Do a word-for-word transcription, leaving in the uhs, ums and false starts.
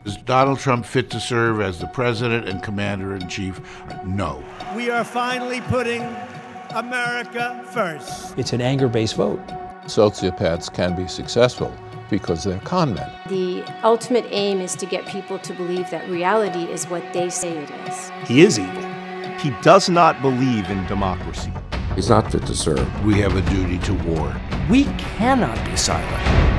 Is Donald Trump fit to serve as the president and commander-in-chief? No. We are finally putting America first. It's an anger-based vote. Sociopaths can be successful because they're con men. The ultimate aim is to get people to believe that reality is what they say it is. He is evil. He does not believe in democracy. He's not fit to serve. We have a duty to war. We cannot be silent.